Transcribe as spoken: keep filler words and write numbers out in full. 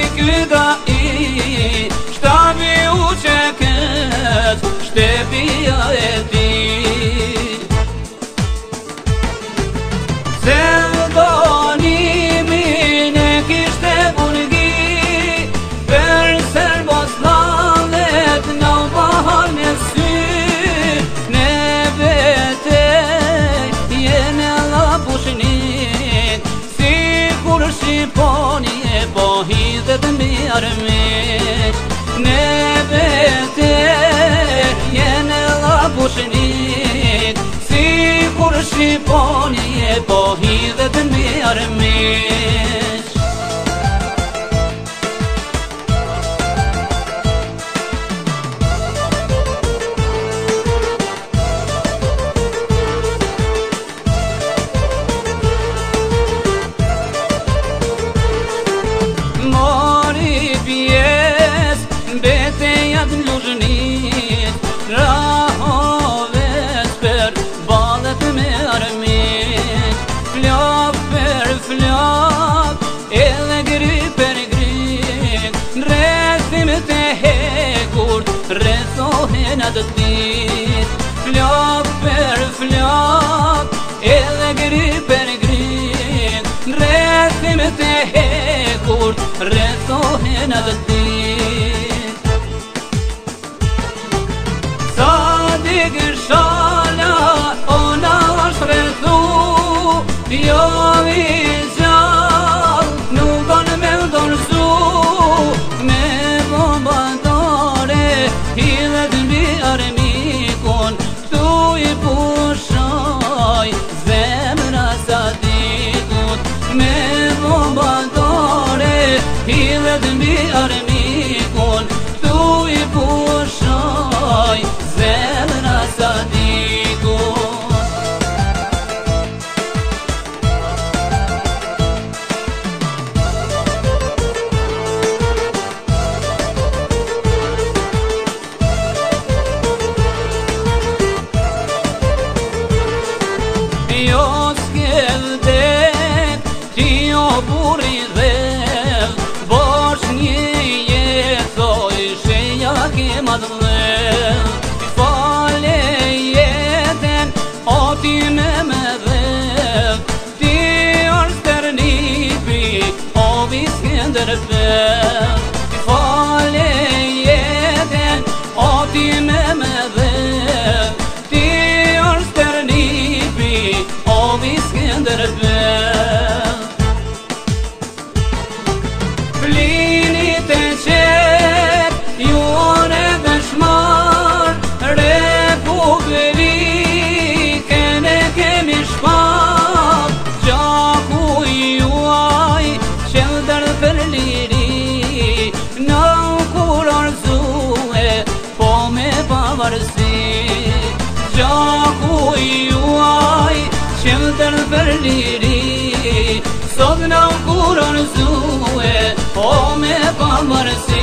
kyga i shtabi u që kët shtepia e ti. Se donimin e kishte vulgi për Serboslavet në bahar në sy, ne vete jene la pushnit, si kur Shqiponi e po hidhet mbi armiq. Ne vete jene la pushnit, si kur Shqiponi e po hidhet mbi armiq. Mori pjes betejat në Luzhnit, rahoves për ballet me armiq. Flok për flok, edhe gry për gry, rrethim të hekur, rrethohen atë dit. Flok për flok, edhe gry për gry, rrethim të hekur, rrethohen atë dit. Sa digër shala, ona është rrethu, jo i gjall, nuk don me ndonësu, me bombardore, hidhet mbi armikun, tu i pushoj zemra sa dikut. Me bombardore, hidhet mbi armikun, tu i pushoj zemra sa dikut. Jo s'kevdek, ti jo buri dhev, bosh një jetoj, shenja ke ma të dhev. Fale jeten, o ti me me dhev, ti është ternipi, o Viskender Fev. Fale jeten, o ti me me dhev, ti është ternipi, o Viskender Fev. Flinit e qet, jone dëshmar, republikën e kemi shpak. Gjaku juaj, qeldër për liri, në kur arzue, po me pavarësi. Gjaku juaj, qeldër për liri, sot në kur arzue, po me pavarësi.